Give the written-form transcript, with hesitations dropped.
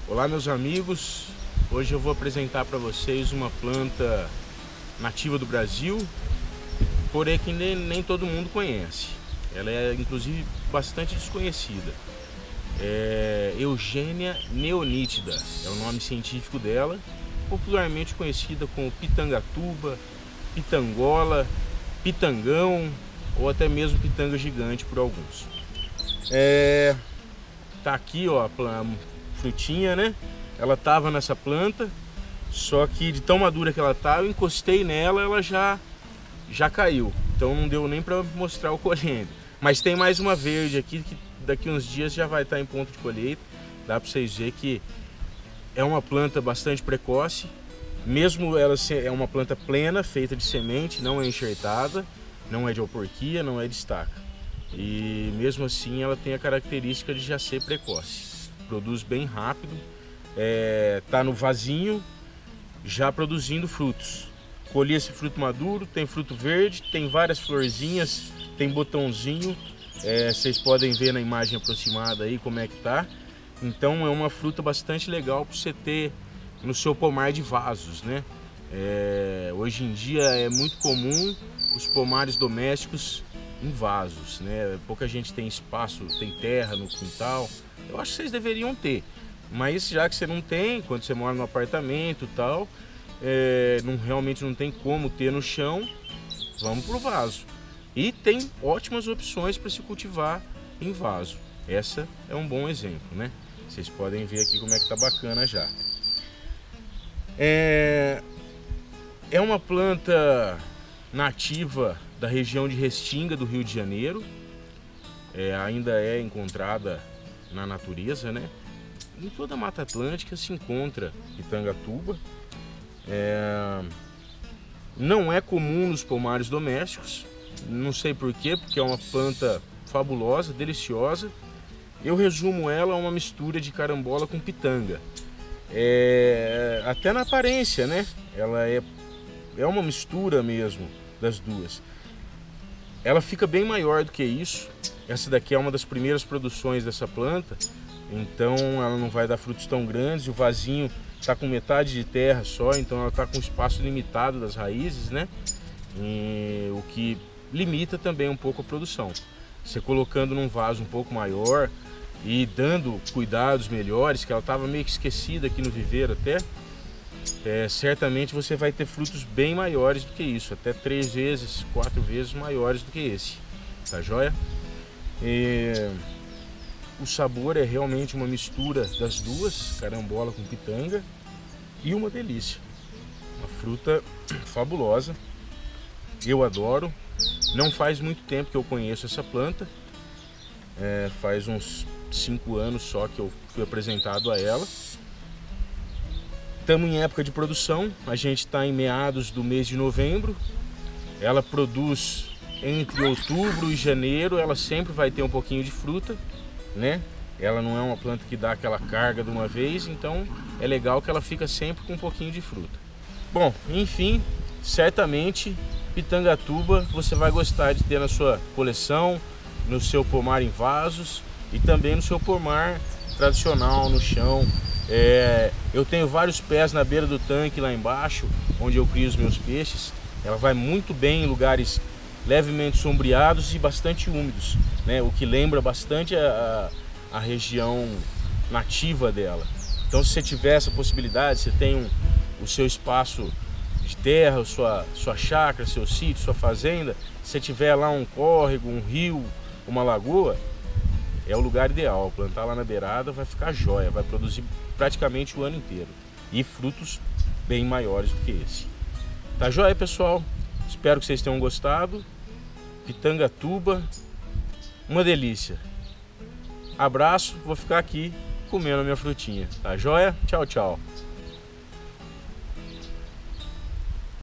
Olá meus amigos, hoje eu vou apresentar para vocês uma planta nativa do Brasil, porém que nem todo mundo conhece. Ela é inclusive bastante desconhecida. É Eugênia neonítida, é o nome científico dela, popularmente conhecida como pitangatuba, pitangola, pitangão ou até mesmo pitanga gigante por alguns. Tá aqui ó, a frutinha, né? Ela tava nessa planta, só que de tão madura que ela tá, eu encostei nela, ela já caiu. Então não deu nem para mostrar o colhendo. Mas tem mais uma verde aqui que daqui uns dias já vai estar em ponto de colheita. Dá para vocês verem que é uma planta bastante precoce. Mesmo ela é uma planta plena, feita de semente, não é enxertada, não é de alporquia, não é de estaca. E mesmo assim ela tem a característica de já ser precoce. Produz bem rápido, tá no vasinho já produzindo frutos. Colhi esse fruto maduro, tem fruto verde, tem várias florzinhas, tem botãozinho. Vocês podem ver na imagem aproximada aí como é que tá. Então é uma fruta bastante legal para você ter no seu pomar de vasos, né? Hoje em dia é muito comum os pomares domésticos em vasos, né? Pouca gente tem espaço, tem terra no quintal. Eu acho que vocês deveriam ter, mas já que você não tem, quando você mora no apartamento e tal, realmente não tem como ter no chão, vamos pro vaso. E tem ótimas opções para se cultivar em vaso. Essa é um bom exemplo, né? Vocês podem ver aqui como é que tá bacana já. É uma planta nativa da região de Restinga, do Rio de Janeiro. Ainda é encontrada na natureza, né? Em toda a Mata Atlântica se encontra pitangatuba. Não é comum nos pomares domésticos, não sei porquê, porque é uma planta fabulosa, deliciosa. Eu resumo ela a uma mistura de carambola com pitanga. Até na aparência, né? Ela é uma mistura mesmo das duas. Ela fica bem maior do que isso. Essa daqui é uma das primeiras produções dessa planta, então ela não vai dar frutos tão grandes. O vasinho está com metade de terra só, então ela está com espaço limitado das raízes, né? O que limita também um pouco a produção. Você colocando num vaso um pouco maior e dando cuidados melhores, que ela estava meio que esquecida aqui no viveiro até, certamente você vai ter frutos bem maiores do que isso, até 3 vezes, 4 vezes maiores do que esse, tá joia? O sabor é realmente uma mistura das duas, carambola com pitanga, e uma delícia. Uma fruta fabulosa, eu adoro. Não faz muito tempo que eu conheço essa planta, faz uns 5 anos só que eu fui apresentado a ela. Estamos em época de produção, a gente está em meados do mês de novembro. Ela produz entre outubro e janeiro, ela sempre vai ter um pouquinho de fruta, né? Ela não é uma planta que dá aquela carga de uma vez, então é legal que ela fica sempre com um pouquinho de fruta. Bom, enfim, certamente pitangatuba você vai gostar de ter na sua coleção, no seu pomar em vasos e também no seu pomar tradicional no chão. Eu tenho vários pés na beira do tanque lá embaixo, onde eu crio os meus peixes. Ela vai muito bem em lugares levemente sombreados e bastante úmidos, né? O que lembra bastante a região nativa dela. Então, se você tiver essa possibilidade, você tem o seu espaço de terra, sua chácara, seu sítio, sua fazenda, se você tiver lá um córrego, um rio, uma lagoa, é o lugar ideal. Plantar lá na beirada vai ficar jóia, vai produzir praticamente o ano inteiro e frutos bem maiores do que esse. Tá jóia, pessoal? Espero que vocês tenham gostado. Pitangatuba, uma delícia. Abraço, vou ficar aqui comendo a minha frutinha. Tá jóia? Tchau, tchau.